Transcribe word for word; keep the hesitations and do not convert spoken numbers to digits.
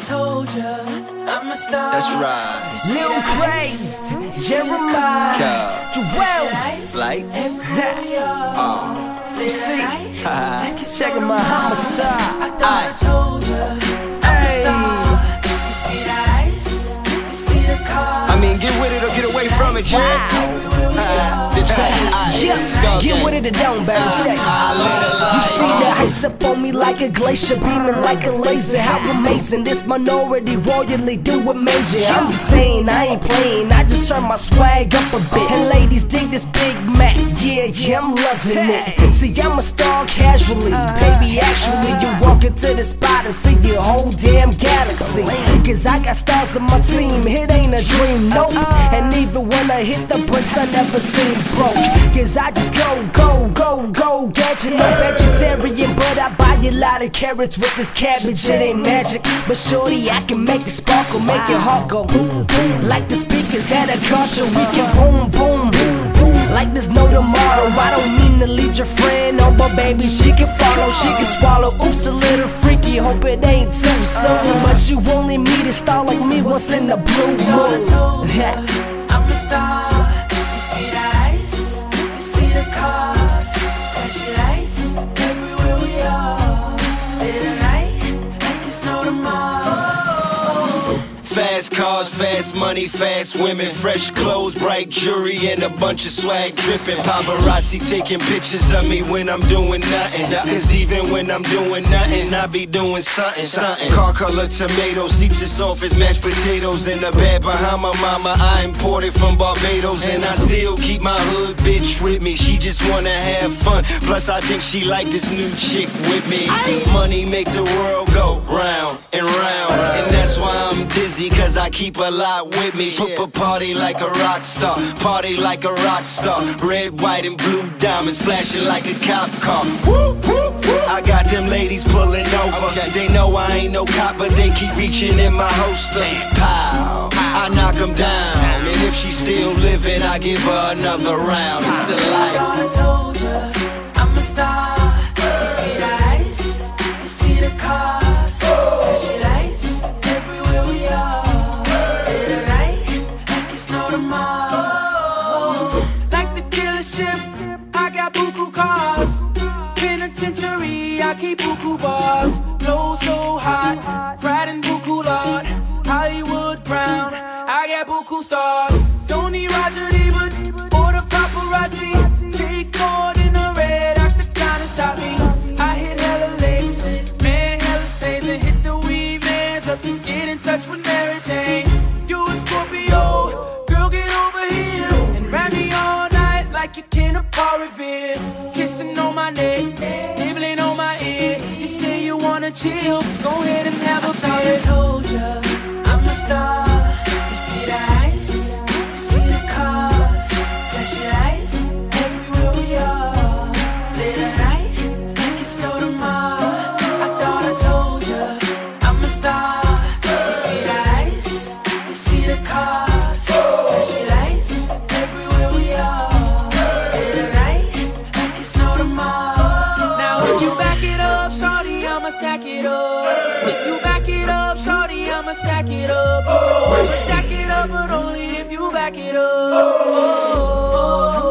told ya, I'm a star. That's right. Lil Crazed, Jeremiah, Jewels, Like, oh, you see, check him out, I'm a star. I told ya, I'm a star. You see the ice, you see the car. I mean, get with it or get away from it, yeah. Yeah, get with it or don't, baby, check it. You see the ice up on me like a glacier, beaming like a laser. How amazing, this minority royally do it major. I'm just saying, I ain't playing, I just turn my swag up a bit. And ladies dig this Big Mac, yeah, yeah, I'm loving it. See, I'm a star casually, baby, actually. You walk into the spot and see your whole damn galaxy. Cause I got stars on my team, it ain't a dream, nope. And even when I hit the bricks, I never seem broke. Cause I just go, go, go, go. Gadget, no vegetarian, but I buy a lot of carrots with this cabbage. It ain't magic, but shorty, I can make it sparkle, make your heart go boom, boom. Like the speakers at a car show, we can boom, boom, boom. Like there's no tomorrow. I don't mean to lead your friend on, but baby, she can follow, she can swallow. Oops, a little freaky, hope it ain't too soon. But you only meet a star like me once in the blue moon. I'm a star. You see the ice, you see the cars, flashy lights everywhere we are. Late at night, like it's no tomorrow. Fast cars, fast money, fast women, fresh clothes, bright jewelry, and a bunch of swag dripping. Paparazzi taking pictures of me when I'm doing nothing. Cause even when I'm doing nothing, I be doing something, something. Car color tomato, seats as soft as mashed potatoes. In the bed behind my mama, I imported from Barbados. And I still keep my hood bitch with me, she just wanna have fun. Plus I think she like this new chick with me. Money make the world go round and round, and that's why I'm dizzy, cause I keep a lot with me. P-p Party like a rock star, party like a rock star. Red, white, and blue diamonds flashing like a cop car. Woo, woo, woo. I got them ladies pulling over. Okay. They know I ain't no cop, but they keep reaching in my holster. Pow, I knock them down, and if she's still living, I give her another round. It's the life. I told ya, I'm a star. You see the ice, you see the cars, flashy lights everywhere we are. Late at night, like it's no tomorrow. Like the dealership, I got buku cars. Penitentiary, I keep buku bars. Flow so hot, fried in buku lard. Hollywood brown, I got buku stars. Don't need Roger Ebert or the paparazzi. Take more than a red octagon to stop me. I hit hella legs, man, hella stains, and hit the weed mans up to get in touch with Mary Jane. You a Scorpio, girl, get over here and ride me all night like you can a Paul Revere. Kissing on my neck, nibbling on my ear. You say you wanna chill, go ahead and have a beer. I told ya, I'm a star. You see the ice, you see the cars, flashy lights everywhere we are. Late at night, like it's no tomorrow. I thought I told ya, I'm a star. You see the ice, you see the cars, flashy lights everywhere we are. Late at night, like it's no tomorrow. Now would you back it up, shorty? I'ma stack it up. If you back it up, shorty, I'ma stack it up. Would you stack it up, but only if you back it up.